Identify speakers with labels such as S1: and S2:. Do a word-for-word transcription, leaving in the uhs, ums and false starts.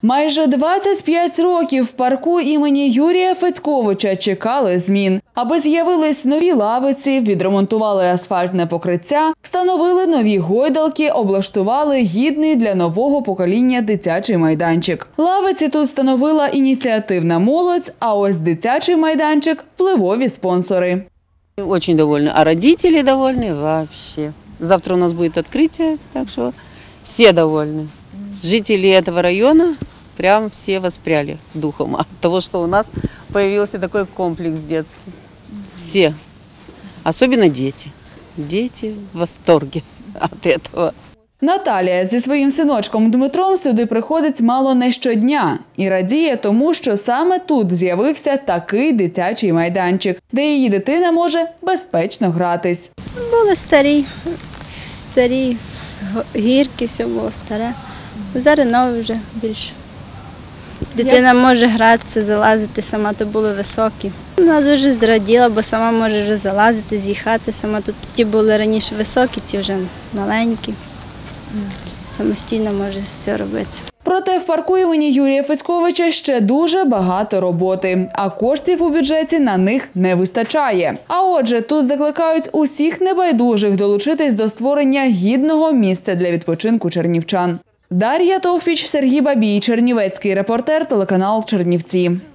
S1: Майже двадцять п'ять років в парку імені Юрія Федьковича чекали змін. Аби з'явились нові лавиці, відремонтували асфальтне покриття, встановили нові гойдалки, облаштували гідний для нового покоління дитячий майданчик. Лавиці тут встановила ініціативна молодь, а ось дитячий майданчик – впливові спонсори.
S2: Очень довольны, а родители довольны вообще. Завтра у нас будет открытие, так что все довольны. Жители этого района прям все воспряли духом от того, что у нас появился такой комплекс детский. Все, особенно дети. Дети в восторге от этого.
S1: Наталія зі своїм синочком Дмитром сюди приходить мало не щодня і радіє тому, що саме тут з'явився такий дитячий майданчик, де її дитина може безпечно гратись.
S3: Були старі, старі гірки, все було старе. Зараз нові вже більше. Дитина може гратися, залазити сама, то були високі. Вона дуже зраділа, бо сама може вже залазити, з'їхати сама. Тут ті були раніше високі, ці вже маленькі. Самостійно може все робити.
S1: Проте в парку імені Юрія Федьковича ще дуже багато роботи, а коштів у бюджеті на них не вистачає. А отже, тут закликають усіх небайдужих долучитись до створення гідного місця для відпочинку чернівчан. Дар'я Товпіч, Сергій Бабій, чернівецький репортер, телеканал Чернівці.